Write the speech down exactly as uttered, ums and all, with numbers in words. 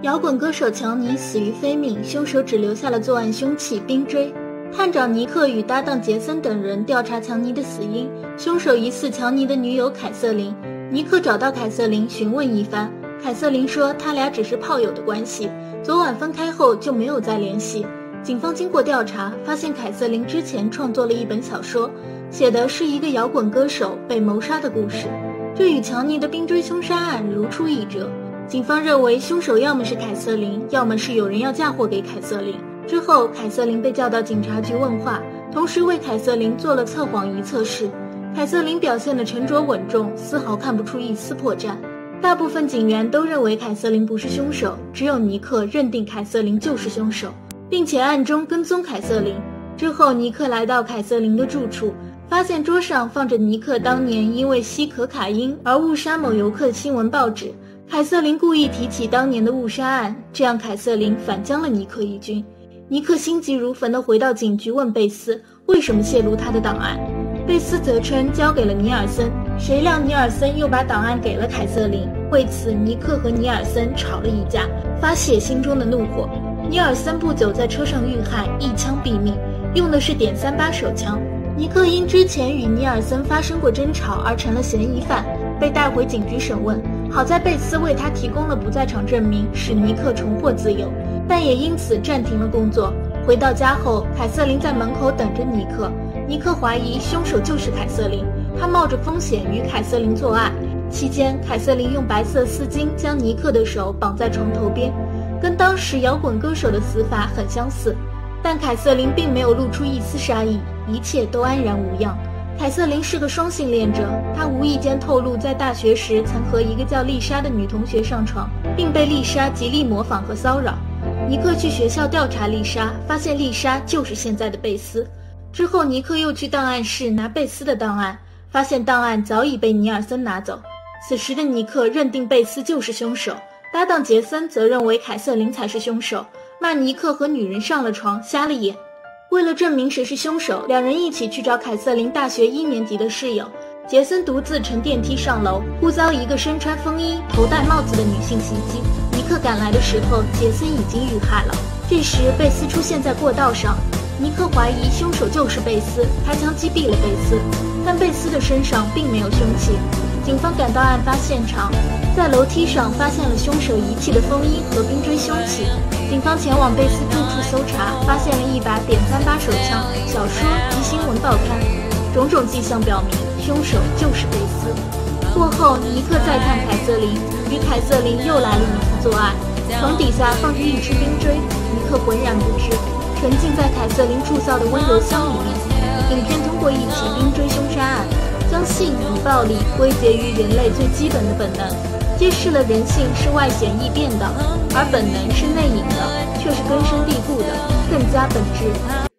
摇滚歌手强尼死于非命，凶手只留下了作案凶器冰锥。探长尼克与搭档杰森等人调查强尼的死因，凶手疑似强尼的女友凯瑟琳。尼克找到凯瑟琳询问一番，凯瑟琳说他俩只是炮友的关系，昨晚分开后就没有再联系。警方经过调查，发现凯瑟琳之前创作了一本小说，写的是一个摇滚歌手被谋杀的故事，这与强尼的冰锥凶杀案如出一辙。警方认为凶手要么是凯瑟琳，要么是有人要嫁祸给凯瑟琳。之后凯瑟琳被叫到警察局问话，同时为凯瑟琳做了测谎仪测试。凯瑟琳表现得沉着稳重，丝毫看不出一丝破绽。大部分警员都认为凯瑟琳不是凶手，只有尼克认定凯瑟琳就是凶手，并且暗中跟踪凯瑟琳。之后尼克来到凯瑟琳的住处，发现桌上放着尼克当年因为吸可卡因而误杀某游客的新闻报纸。凯瑟琳故意提起当年的误杀案，这样凯瑟琳反将了尼克一军。尼克心急如焚地回到警局问贝斯为什么泄露他的档案，贝斯则称交给了尼尔森，谁料尼尔森又把档案给了凯瑟琳。为此尼克和尼尔森吵了一架，发泄心中的怒火。尼尔森不久在车上遇害，一枪毙命，用的是点三八手枪。尼克因之前与尼尔森发生过争吵而成了嫌疑犯，被带回警局审问。好在贝斯为他提供了不在场证明，使尼克重获自由，但也因此暂停了工作。回到家后，凯瑟琳在门口等着尼克。尼克怀疑凶手就是凯瑟琳，他冒着风险与凯瑟琳做爱。期间，凯瑟琳用白色丝巾将尼克的手绑在床头边，跟当时摇滚歌手的死法很相似。但凯瑟琳并没有露出一丝杀意，一切都安然无恙。凯瑟琳是个双性恋者，她无意间透露在大学时曾和一个叫丽莎的女同学上床，并被丽莎极力模仿和骚扰。尼克去学校调查丽莎，发现丽莎就是现在的贝斯。之后尼克又去档案室拿贝斯的档案，发现档案早已被尼尔森拿走。此时的尼克认定贝斯就是凶手，搭档杰森则认为凯瑟琳才是凶手，骂尼克和女人上了床，瞎了眼。为了证明谁是凶手，两人一起去找凯瑟琳大学一年级的室友。杰森独自乘电梯上楼，忽遭一个身穿风衣、头戴帽子的女性袭击。尼克赶来的时候，杰森已经遇害了。这时贝斯出现在过道上，尼克怀疑凶手就是贝斯，开枪击毙了贝斯，但贝斯的身上并没有凶器。警方赶到案发现场，在楼梯上发现了凶手遗弃的风衣和冰锥凶器。警方前往贝斯住处搜查，发现了一把点三八手枪、小说及新闻报刊，种种迹象表明凶手就是贝斯。过后，尼克再看凯瑟琳，与凯瑟琳又来了一次作案。床底下放着一支冰锥，尼克浑然不知，沉浸在凯瑟琳铸造的温柔乡里面。影片通过一起冰锥凶杀案，将性与暴力归结于人类最基本的本能，揭示了人性是外显易变的，而本能是内隐的，却是根深蒂固的，更加本质。